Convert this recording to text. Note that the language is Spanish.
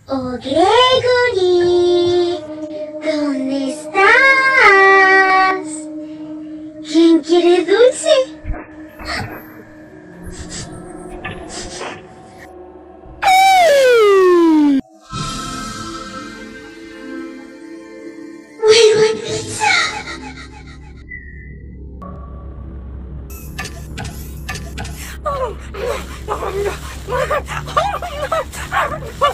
Oh Gregory, ¿dónde estás? ¿Quién quiere dulce? ¡Vuelvo en pizza! Oh,